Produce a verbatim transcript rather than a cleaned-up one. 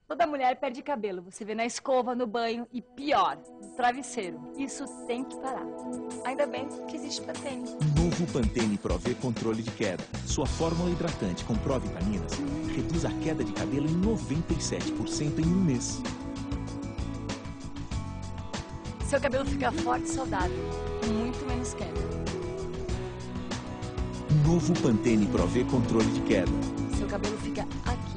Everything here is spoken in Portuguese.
Toda mulher perde cabelo. Você vê na escova, no banho e pior, no travesseiro. Isso tem que parar. Ainda bem que existe Pantene. Novo Pantene Pro V Controle de Queda. Sua fórmula hidratante com provitaminas reduz a queda de cabelo em noventa e sete por cento em um mês. Seu cabelo fica forte e saudável, com muito menos queda. Novo Pantene Pro V Controle de Queda. Seu cabelo fica aqui.